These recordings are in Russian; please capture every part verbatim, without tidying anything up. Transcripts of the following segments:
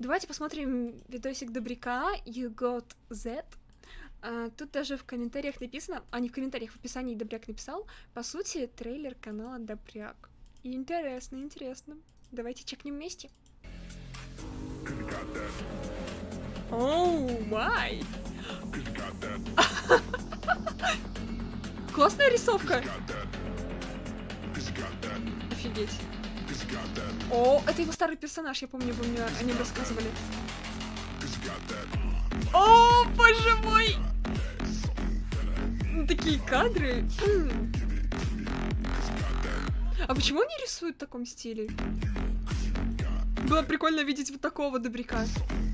Давайте посмотрим видосик Добряка You Got Z. А, тут даже в комментариях написано, а не в комментариях, в описании Добряк написал, по сути, трейлер канала Добряк. Интересно, интересно. Давайте чекнем вместе. Оу, май! Классная рисовка! Офигеть. О, это его старый персонаж, я помню, вы мне о нем рассказывали. О, боже мой! Такие кадры. А почему они рисуют в таком стиле? Было прикольно видеть вот такого Добряка.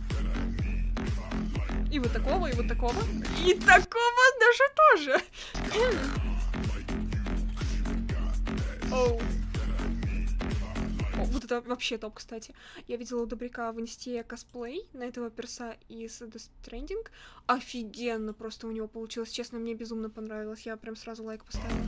И вот такого, и вот такого. И такого даже тоже. Оу. О, вот это вообще топ, кстати. Я видела у Добряка в инсте косплей на этого перса из Death Stranding. Офигенно просто у него получилось. Честно, мне безумно понравилось. Я прям сразу лайк поставила.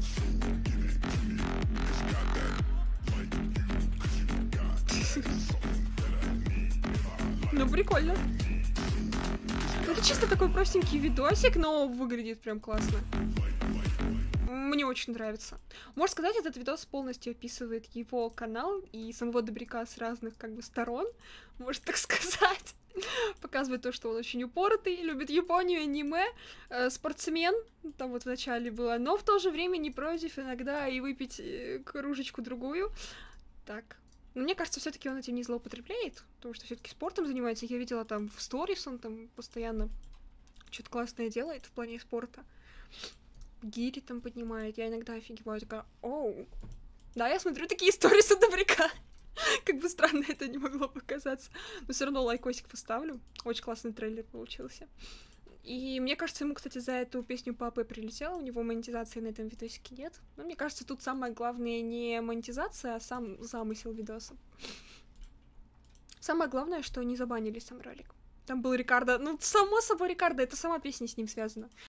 Ну, прикольно. Это чисто такой простенький видосик, но выглядит прям классно. Мне очень нравится. Можно сказать, этот видос полностью описывает его канал и самого Добряка с разных как бы сторон, можно так сказать. Показывает то, что он очень упоротый, любит Японию, аниме, э, спортсмен, там вот в начале было, но в то же время не против иногда и выпить кружечку-другую. Так. Но мне кажется, все-таки он этим не злоупотребляет, потому что все-таки спортом занимается. Я видела там в сторис, он там постоянно что-то классное делает в плане спорта. Гири там поднимает, я иногда офигеваю, такая, оу. Да, я смотрю такие сторисы Добряка. Как бы странно это не могло показаться. Но все равно лайкосик поставлю. Очень классный трейлер получился. И мне кажется, ему, кстати, за эту песню папы прилетело, у него монетизации на этом видосике нет. Но мне кажется, тут самое главное не монетизация, а сам замысел видоса. Самое главное, что не забанили сам ролик. Там был Рикардо. Ну, само собой, Рикардо, это сама песня с ним связана.